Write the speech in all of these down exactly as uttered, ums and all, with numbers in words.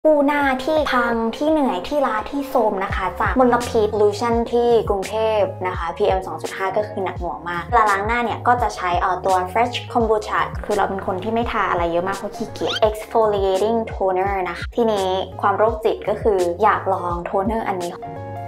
กู้หน้าที่พังที่เหนื่อยที่ล้าที่โทรมนะคะจากมลพิษ pollution ที่กรุงเทพนะคะ พี เอ็ม สองจุดห้า ก็คือหนักหน่วงมากเวลาล้างหน้าเนี่ยก็จะใช้เอ่อตัว fresh kombucha คือเราเป็นคนที่ไม่ทาอะไรเยอะมากเพราะขี้เกียจ exfoliating toner นะคะทีนี้ความโรคจิตก็คืออยากลองโทนเนอร์อันนี้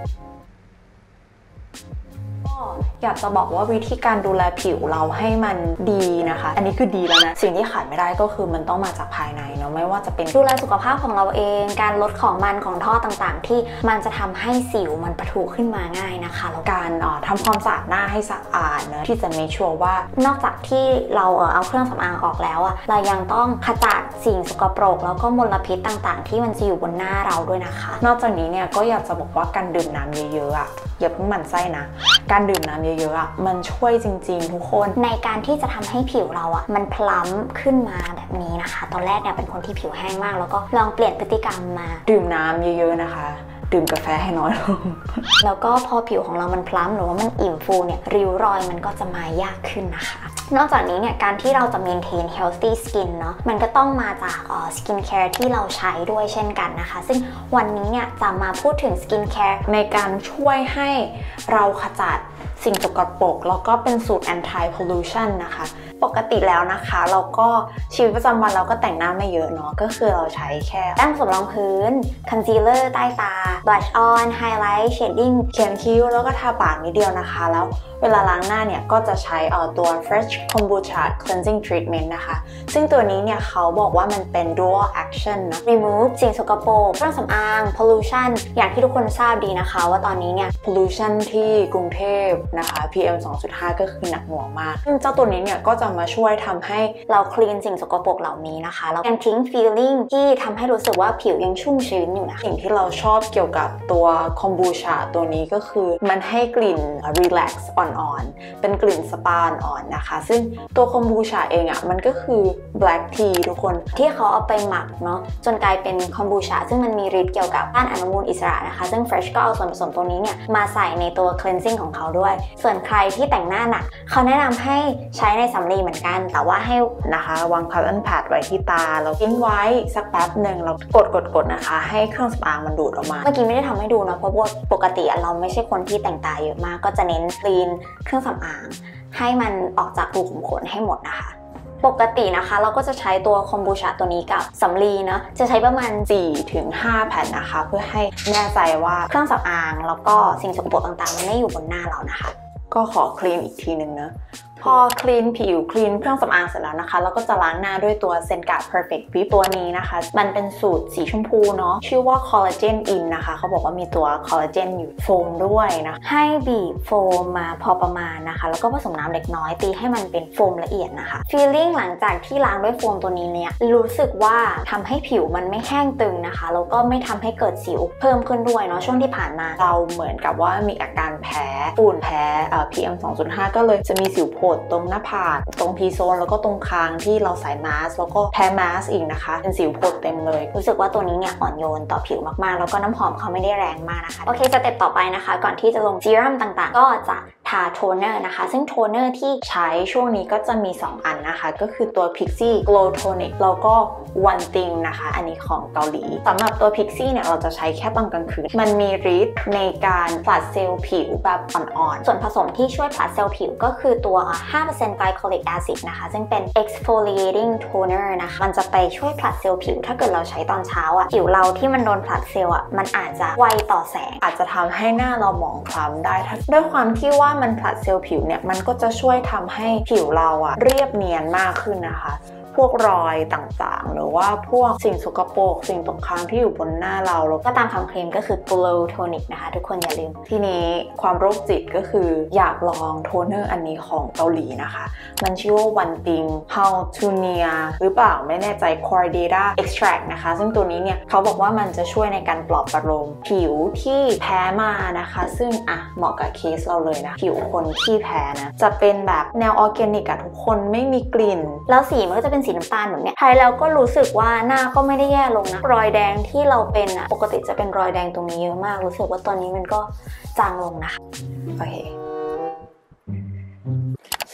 อยากจะบอกว่าวิธีการดูแลผิวเราให้มันดีนะคะอันนี้คือดีแล้วนะสิ่งที่ขาดไม่ได้ก็คือมันต้องมาจากภายในเนาะไม่ว่าจะเป็นดูแลสุขภาพของเราเองการลดของมันของท่อต่างๆที่มันจะทำให้สิวมันปะทุขึ้นมาง่ายนะคะแล้วการทำความสะอาดหน้าให้สะอาดนะที่จะไม่ชัวร์ว่านอกจากที่เราเอาเครื่องสำอางออกแล้วอะเรายังต้องขจัดสิ่งสกปรกแล้วก็มลพิษต่างๆที่มันจะอยู่บนหน้าเราด้วยนะคะนอกจากนี้เนี่ยก็อยากจะบอกว่าการดื่มน้ำเยอะๆอะอย่าเพิ่งหมั่นไส้นะการดื่มน้ำเยอะๆอ่ะมันช่วยจริงๆทุกคนในการที่จะทำให้ผิวเราอ่ะมันพล้ำขึ้นมาแบบนี้นะคะตอนแรกเนี่ยเป็นคนที่ผิวแห้งมากแล้วก็ลองเปลี่ยนพฤติกรรมมาดื่มน้ำเยอะๆนะคะดื่มกาแฟให้น้อยลงแล้วก็พอผิวของเรามันพล้ำหรือว่ามันอิ่มฟูเนี่ยริ้วรอยมันก็จะมายากขึ้นนะคะนอกจากนี้เนี่ยการที่เราจะ maintain healthy skin เนาะมันก็ต้องมาจากเอ่อ skin care ที่เราใช้ด้วยเช่นกันนะคะซึ่งวันนี้เนี่ยจะมาพูดถึง skin care ในการช่วยให้เราขจัดสิ่งสกปรกแล้วก็เป็นสูตร anti pollution นะคะปกติแล้วนะคะเราก็ชีวิตประจำวันเราก็แต่งหน้าไม่เยอะเนาะก็คือเราใช้แค่แป้งผสมรองพื้น concealer ใต้ตา blush on highlight shading เขียนคิ้วแล้วก็ทาปากนิดเดียวนะคะแล้วเวลาล้างหน้าเนี่ยก็จะใช้เอ่อตัว fresh kombucha cleansing treatment นะคะซึ่งตัวนี้เนี่ยเขาบอกว่ามันเป็น dual action นะ remove สิ่งสกปรกเครื่องสำอาง pollution อย่างที่ทุกคนทราบดีนะคะว่าตอนนี้เนี่ย pollution ที่กรุงเทพนะคะ พี เอ็ม สองจุดห้า ก็คือหนักหน่วงมากซึ่งเจ้าตัวนี้เนี่ยก็จะมาช่วยทำให้เรา clean สิ่งสกปรกเหล่านี้นะคะแล้วยังทิ้ง feeling ที่ทำให้รู้สึกว่าผิวยังชุ่มชื้นอยู่นะสิ่งที่เราชอบเกี่ยวกับตัว kombucha ตัวนี้ก็คือมันให้กลิ่น relax อ่อนๆเป็นกลิ่นสปาอ่อนๆนะคะซึ่งตัวคอมบูชาเองอ่ะมันก็คือ black tea ทุกคนที่เขาเอาไปหมักเนาะจนกลายเป็นคอมบูชาซึ่งมันมีฤทธิ์เกี่ยวกับต้านอนุมูลอิสระนะคะซึ่ง Fresh ก็เอาส่วนผสมตัวนี้เนี่ยมาใส่ในตัว cleansing ของเขาด้วยส่วนใครที่แต่งหน้าหนักเขาแนะนำให้ใช้ในสำลีเหมือนกันแต่ว่าให้นะคะวาง cotton pad ไว้ที่ตาแล้วทิ้งไว้สักแป๊บหนึ่งแล้วกดกดๆๆนะคะให้เครื่องสำอางมันดูดออกมาเมื่อกี้ไม่ได้ทำให้ดูนะเพราะว่าปกติเราไม่ใช่คนที่แต่งตาเยอะมากก็จะเน้น clean เครื่องสำอางให้มันออกจากรูขุมขนให้หมดนะคะปกตินะคะเราก็จะใช้ตัวคอมบูชาตัวนี้กับสำลีเนาะจะใช้ประมาณ สี่ถึงห้า แผ่นนะคะเพื่อให้แน่ใจว่าเครื่องสำอางแล้วก็สิ่งสกปรกต่างๆมันไม่อยู่บนหน้าเรานะคะก็ขอคลีนอีกทีหนึ่งนะพอคลีนผิวคลีนเครื่องสำอางเสร็จแล้วนะคะเราก็จะล้างหน้าด้วยตัว Senka Perfect Whip ตัวนี้นะคะมันเป็นสูตรสีชมพูเนาะชื่อว่า Collagen In นะคะเขาบอกว่ามีตัวคอลลาเจนอยู่โฟมด้วยนะให้บีบโฟมมาพอประมาณนะคะแล้วก็ผสมน้ำเล็กน้อยตีให้มันเป็นโฟมละเอียดนะคะ Feeling หลังจากที่ล้างด้วยโฟมตัวนี้เนี่ยรู้สึกว่าทำให้ผิวมันไม่แห้งตึงนะคะแล้วก็ไม่ทำให้เกิดสิวเพิ่มขึ้นด้วยเนาะช่วงที่ผ่านมาเราเหมือนกับว่ามีอาการแพ้ฝุ่นแพ้เอ่อ พี เอ็ม สองจุดห้า ก็เลยจะมีสิวโผล่ตรงหน้าผากตรงทีโซนแล้วก็ตรงคางที่เราใส่มาสก์แล้วก็แพ้มาสก์อีกนะคะเป็นสิวโผล่เต็มเลยรู้สึกว่าตัวนี้เนี่ยอ่อนโยนต่อผิวมากๆแล้วก็น้ำหอมเขาไม่ได้แรงมากนะคะโอเคสเต็ปต่อไปนะคะก่อนที่จะลงเซรั่มต่างๆก็จะทาโทนเนอร์นะคะซึ่งโทนเนอร์ที่ใช้ช่วงนี้ก็จะมีสองอันนะคะก็คือตัว Pixie Glow Tonic แล้วก็ One Thing นะคะอันนี้ของเกาหลีสำหรับตัว Pixie เนี่ยเราจะใช้แค่ตอนกลางคืนมันมีฤทธิ์ในการผลัดเซลล์ผิวแบบอ่อนๆส่วนผสมที่ช่วยผลัดเซลล์ผิวก็คือตัว ห้าเปอร์เซ็นต์ Glycolic Acid นะคะซึ่งเป็น exfoliating toner นะคะมันจะไปช่วยผลัดเซลล์ผิวถ้าเกิดเราใช้ตอนเช้าอ่ะผิวเราที่มันโดนผลัดเซลล์อ่ะมันอาจจะไวต่อแสงอาจจะทำให้หน้าเราหมองคล้ำได้ด้วยความที่ว่ามันผลัดเซลล์ผิวเนี่ยมันก็จะช่วยทำให้ผิวเราอะเรียบเนียนมากขึ้นนะคะพวกรอยต่างๆหรือว่าพวกสิ่งสกปรกสิ่งตกค้างที่อยู่บนหน้าเราแล้วก็ตามคำเคลมก็คือ glow tonic นะคะทุกคนอย่าลืมทีนี้ความโรคจิตก็คืออยากลองโทนเนอร์อันนี้ของเกาหลีนะคะมันชื่อว่า One Thing Houtunia หรือเปล่าไม่แน่ใจ Cordata Extract นะคะซึ่งตัวนี้เนี่ยเขาบอกว่ามันจะช่วยในการปลอบประโลมผิวที่แพ้มานะคะซึ่งอ่ะเหมาะกับเคสเราเลยนะผิวคนที่แพ้นะจะเป็นแบบแนวออร์แกนิกอะทุกคนไม่มีกลิ่นแล้วสีมันก็จะเป็นสีน้ำตาลแบบเนี้ยใช้แล้วก็รู้สึกว่าหน้าก็ไม่ได้แย่ลงนะรอยแดงที่เราเป็นอะปกติจะเป็นรอยแดงตรงนี้เยอะมากรู้สึกว่าตอนนี้มันก็จางลงนะคะโอเค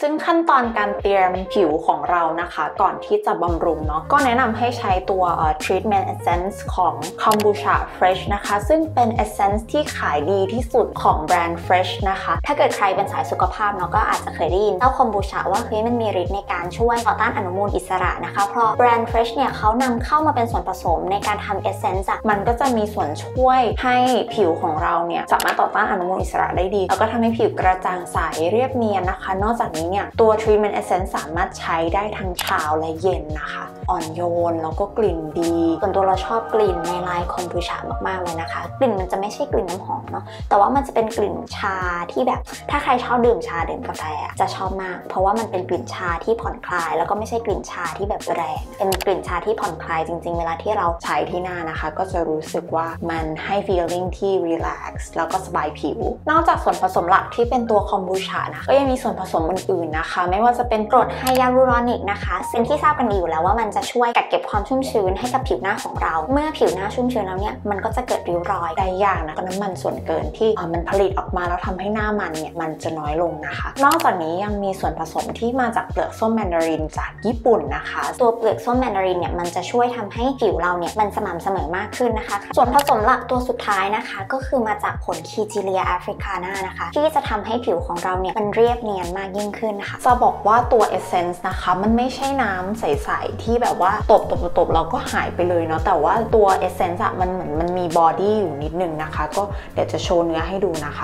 ซึ่งขั้นตอนการเตรียมผิวของเรานะคะก่อนที่จะบำรุงเนาะก็แนะนำให้ใช้ตัว treatment essence ของ Kombucha Fresh นะคะซึ่งเป็น essence ที่ขายดีที่สุดของแบรนด์ Fresh นะคะถ้าเกิดใครเป็นสายสุขภาพเนาะก็อาจจะเคยได้ยินเจ้า Kombucha ว่าเฮ้ยมันมีฤทธิ์ในการช่วยต่อต้านอนุมูลอิสระนะคะเพราะแบรนด์ Fresh เนี่ยเขานำเข้ามาเป็นส่วนผสมในการทำ essence มันก็จะมีส่วนช่วยให้ผิวของเราเนี่ยสามารถต่อต้านอนุมูลอิสระได้ดีแล้วก็ทำให้ผิวกระจ่างใสเรียบเนียนนะคะนอกจากนี้เนี่ยตัว treatment essence สามารถใช้ได้ทั้งเช้าและเย็นนะคะอ่อนโยนแล้วก็กลิ่นดีส่วนตัวเราชอบกลิ่นในลายคอมบูชามากๆเลยนะคะกลิ่นมันจะไม่ใช่กลิ่นน้ำหอมเนาะแต่ว่ามันจะเป็นกลิ่นชาที่แบบถ้าใครชอบดื่มชาดื่มกาแฟจะชอบมากเพราะว่ามันเป็นกลิ่นชาที่ผ่อนคลายแล้วก็ไม่ใช่กลิ่นชาที่แบบแรงเป็นกลิ่นชาที่ผ่อนคลายจริงๆเวลาที่เราใช้ที่หน้านะคะก็จะรู้สึกว่ามันให้ feeling ที่ relax แล้วก็สบายผิวนอกจากส่วนผสมหลักที่เป็นตัวคอมบูชานะก็ยังมีส่วนผสมอื่นๆนะคะไม่ว่าจะเป็นกรดไฮยาลูรอนิกนะคะเป็นที่ทราบกันดีอยู่แล้วว่ามันจะช่วยกักเก็บความชุ่มชื้นให้กับผิวหน้าของเราเมื่อผิวหน้าชุ่มชื้นแล้วเนี่ยมันก็จะเกิดริ้วรอยได้ยากนะก็น้ำมันส่วนเกินที่มันผลิตออกมาแล้วทำให้หน้ามันเนี่ยมันจะน้อยลงนะคะนอกจากนี้ยังมีส่วนผสมที่มาจากเปลือกส้มแมนดารินจากญี่ปุ่นนะคะตัวเปลือกส้มแมนดารินเนี่ยมันจะช่วยทำให้ผิวเราเนี่ยมันสม่ำเสมอมากขึ้นนะคะส่วนผสมหลักตัวสุดท้ายนะคะก็คือมาจากผลคีจิเลียแอฟริกานานะคะที่จะทำให้ผิวของเราเนี่ยมันเรียบเนียนมากยิ่งขึ้นนะคะจะบอกว่าตัวเอเซนส์นะคะมันไม่ใช่น้ำใสๆที่แบบว่าตบตบตบเราก็หายไปเลยเนาะแต่ว่าตัวเอเซนส์มันเหมือนมันมีบอดี้อยู่นิดนึงนะคะก็เดี๋ยวจะโชว์เนื้อให้ดูนะคะ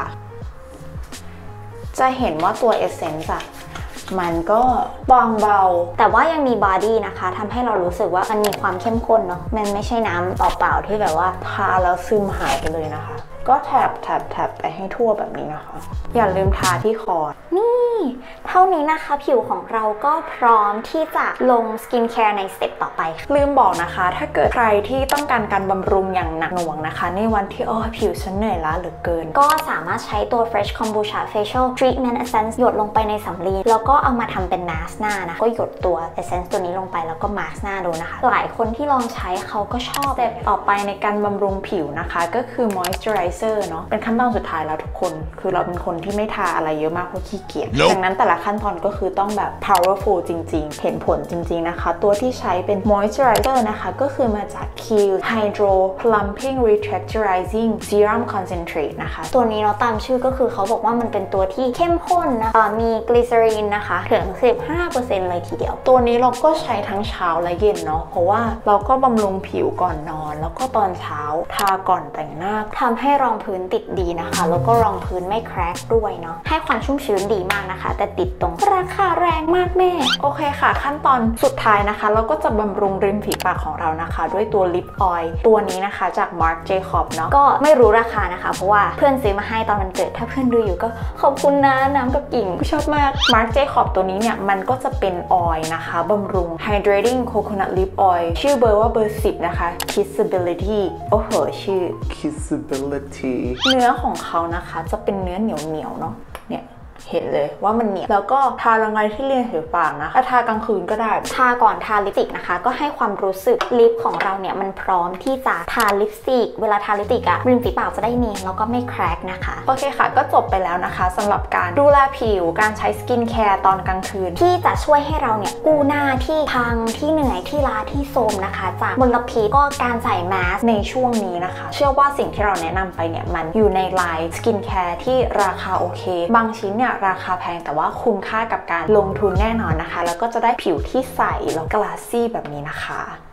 จะเห็นว่าตัวเอเซนส์มันก็บางเบาแต่ว่ายังมีบอดี้นะคะทำให้เรารู้สึกว่ามันมีความเข้มข้นเนาะมันไม่ใช่น้ำเปล่าๆที่แบบว่าทาแล้วซึมหายไปเลยนะคะก็แถบแถบแถบไปให้ทั่วแบบนี้นะคะอย่าลืมทาที่คอนี่เท่านี้นะคะผิวของเราก็พร้อมที่จะลงสกินแคร์ในสเต็ปต่อไปลืมบอกนะคะถ้าเกิดใครที่ต้องการการบำรุงอย่างหนักหน่วงนะคะในวันที่อ๋อผิวฉันเหนื่อยล้าเหลือเกินก็สามารถใช้ตัว Fresh Kombucha Facial Treatment Essence หยดลงไปในสำลีแล้วก็เอามาทำเป็นมาสก์หน้านะก็หยดตัว Essence ตัวนี้ลงไปแล้วก็มาสก์หน้าดูนะคะหลายคนที่ลองใช้เขาก็ชอบสเต็ปต่อไปในการบำรุงผิวนะคะก็คือ Moisturizerเนาะเป็นขั้นตอนสุดท้ายแล้วทุกคนคือเราเป็นคนที่ไม่ทาอะไรเยอะมากเพราะขี้เกียจ nope. ดังนั้นแต่ละขั้นตอนก็คือต้องแบบ powerful จริงๆเห็นผลจริงๆนะคะตัวที่ใช้เป็น moisturizer นะคะก็คือมาจาก Kiehl Hydro Plumping Retexturizing Serum Concentrate นะคะตัวนี้เราตามชื่อก็คือเขาบอกว่ามันเป็นตัวที่เข้มข้นนะคะมีกลีเซอรีนนะคะถึง สิบห้าเปอร์เซ็นต์ เลยทีเดียวตัวนี้เราก็ใช้ทั้งเช้าและเย็นเนาะเพราะว่าเราก็บำรุงผิวก่อนนอนแล้วก็ตอนเช้าทาก่อนแต่งหน้าทำให้รองพื้นติดดีนะคะแล้วก็รองพื้นไม่แครกด้วยเนาะให้ความชุ่มชื้นดีมากนะคะแต่ติดตรงราคาแรงมากแม่โอเคค่ะขั้นตอนสุดท้ายนะคะเราก็จะบำรุงริมฝีปากของเรานะคะด้วยตัวลิปออยล์ตัวนี้นะคะจาก Marc Jacob เนาะก็ไม่รู้ราคานะคะเพราะว่าเพื่อนซื้อมาให้ตอนวันเกิดถ้าเพื่อนดูอยู่ก็ขอบคุณนะน้ำกับกิ่งชอบมาก Marc Jacob ตัวนี้เนี่ยมันก็จะเป็นออยล์นะคะบำรุง Hydrating Coconut Lip Oil ชื่อเบอร์ว่าเบอร์สิบนะคะ Kissability โอ้โหชื่อ Kissability เนื้อของเขานะคะจะเป็นเนื้อเหนียวเหนียวเนาะเนี่ยเห็นเลยว่ามันเหนียวแล้วก็ทาลงไปที่ริมฝีปากนะถ้าทากลางคืนก็ได้ทาก่อนทาลิปสติกนะคะก็ให้ความรู้สึกลิปของเราเนี่ยมันพร้อมที่จะทาลิปสติกเวลาทาลิปสติกอะริมฝีปากจะได้เนียนแล้วก็ไม่แครกนะคะโอเคค่ะก็จบไปแล้วนะคะสำหรับการดูแลผิวการใช้สกินแคร์ตอนกลางคืนที่จะช่วยให้เราเนี่ยกู้หน้าที่พังที่เหนื่อยที่ล้าที่โทรมนะคะจากมลพิษก็การใส่แมสในช่วงนี้นะคะเชื่อว่าสิ่งที่เราแนะนำไปเนี่ยมันอยู่ในไลน์สกินแคร์ที่ราคาโอเคบางชิ้นเนี่ยราคาแพงแต่ว่าคุ้มค่ากับการลงทุนแน่นอนนะคะแล้วก็จะได้ผิวที่ใสแล้วกลาสซี่แบบนี้นะคะ